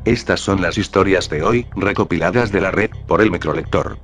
Estas son las historias de hoy, recopiladas de la red, por el Microlector.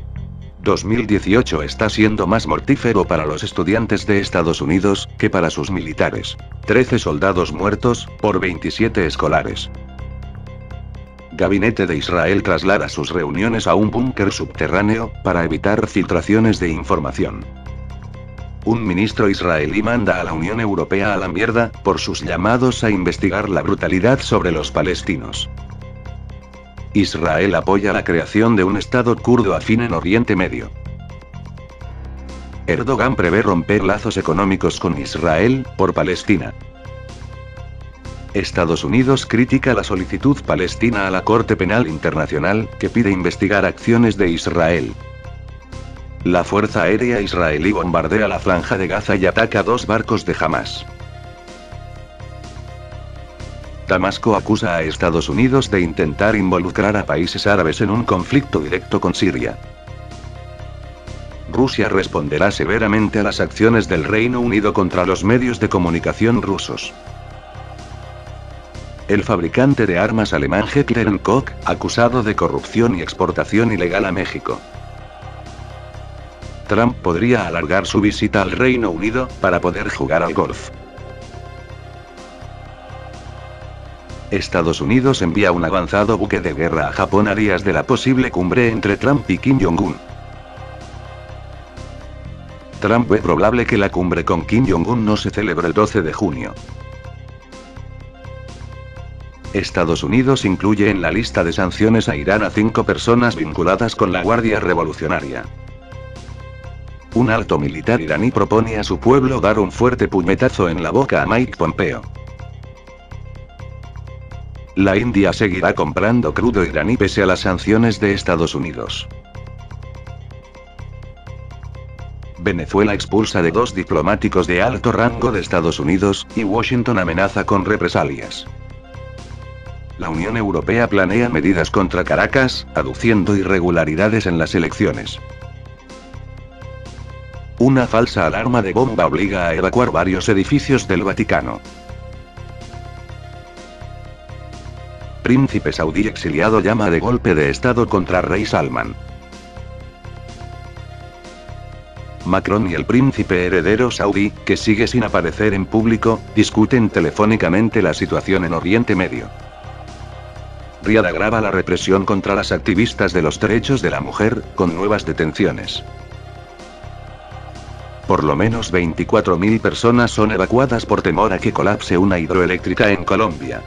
2018 está siendo más mortífero para los estudiantes de Estados Unidos, que para sus militares. 13 soldados muertos, por 27 escolares. Gabinete de Israel traslada sus reuniones a un búnker subterráneo, para evitar filtraciones de información. Un ministro israelí manda a la Unión Europea a la mierda, por sus llamados a investigar la brutalidad sobre los palestinos. Israel apoya la creación de un Estado kurdo afín en Oriente Medio. Erdogan prevé romper lazos económicos con Israel, por Palestina. Estados Unidos critica la solicitud palestina a la Corte Penal Internacional, que pide investigar acciones de Israel. La Fuerza Aérea israelí bombardea la Franja de Gaza y ataca 2 barcos de Hamás. Damasco acusa a Estados Unidos de intentar involucrar a países árabes en un conflicto directo con Siria. Rusia responderá severamente a las acciones del Reino Unido contra los medios de comunicación rusos. El fabricante de armas alemán Heckler & Koch, acusado de corrupción y exportación ilegal a México. Trump podría alargar su visita al Reino Unido, para poder jugar al golf. Estados Unidos envía un avanzado buque de guerra a Japón a días de la posible cumbre entre Trump y Kim Jong-un. Trump ve probable que la cumbre con Kim Jong-un no se celebre el 12 de junio. Estados Unidos incluye en la lista de sanciones a Irán a 5 personas vinculadas con la Guardia Revolucionaria. Un alto militar iraní propone a su pueblo dar un fuerte puñetazo en la boca a Mike Pompeo. La India seguirá comprando crudo iraní pese a las sanciones de Estados Unidos. Venezuela expulsa de 2 diplomáticos de alto rango de Estados Unidos, y Washington amenaza con represalias. La Unión Europea planea medidas contra Caracas, aduciendo irregularidades en las elecciones. Una falsa alarma de bomba obliga a evacuar varios edificios del Vaticano. Príncipe saudí exiliado llama de golpe de estado contra rey Salman. Macron y el príncipe heredero saudí, que sigue sin aparecer en público, discuten telefónicamente la situación en Oriente Medio. Riad agrava la represión contra las activistas de los derechos de la mujer, con nuevas detenciones. Por lo menos 24.000 personas son evacuadas por temor a que colapse una hidroeléctrica en Colombia.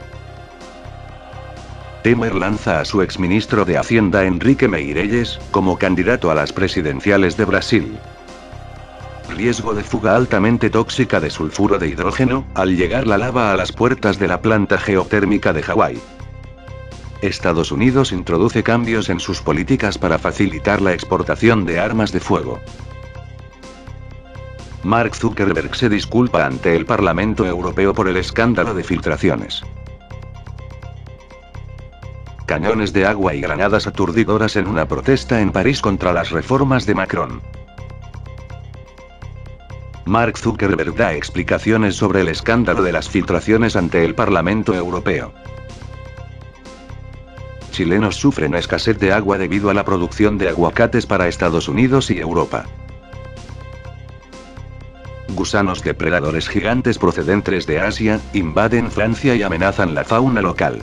Temer lanza a su exministro de Hacienda Enrique Meirelles, como candidato a las presidenciales de Brasil. Riesgo de fuga altamente tóxica de sulfuro de hidrógeno, al llegar la lava a las puertas de la planta geotérmica de Hawái. Estados Unidos introduce cambios en sus políticas para facilitar la exportación de armas de fuego. Mark Zuckerberg se disculpa ante el Parlamento Europeo por el escándalo de filtraciones. Cañones de agua y granadas aturdidoras en una protesta en París contra las reformas de Macron. Mark Zuckerberg da explicaciones sobre el escándalo de las filtraciones ante el Parlamento Europeo. Chilenos sufren escasez de agua debido a la producción de aguacates para Estados Unidos y Europa. Gusanos depredadores gigantes procedentes de Asia, invaden Francia y amenazan la fauna local.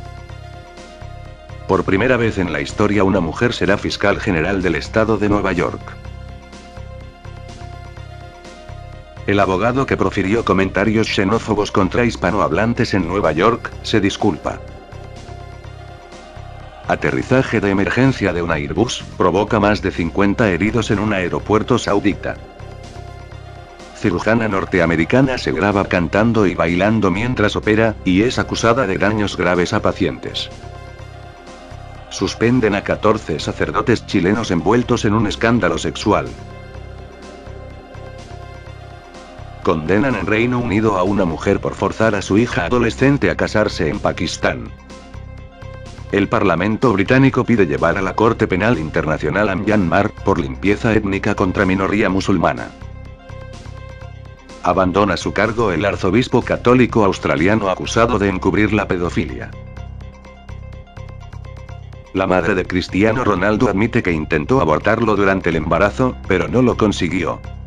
Por primera vez en la historia una mujer será fiscal general del estado de Nueva York. El abogado que profirió comentarios xenófobos contra hispanohablantes en Nueva York, se disculpa. Aterrizaje de emergencia de un Airbus, provoca más de 50 heridos en un aeropuerto saudita. Cirujana norteamericana se graba cantando y bailando mientras opera, y es acusada de daños graves a pacientes. Suspenden a 14 sacerdotes chilenos envueltos en un escándalo sexual. Condenan en Reino Unido a una mujer por forzar a su hija adolescente a casarse en Pakistán. El Parlamento británico pide llevar a la Corte Penal Internacional a Myanmar, por limpieza étnica contra minoría musulmana. Abandona su cargo el arzobispo católico australiano acusado de encubrir la pedofilia. La madre de Cristiano Ronaldo admite que intentó abortarlo durante el embarazo, pero no lo consiguió.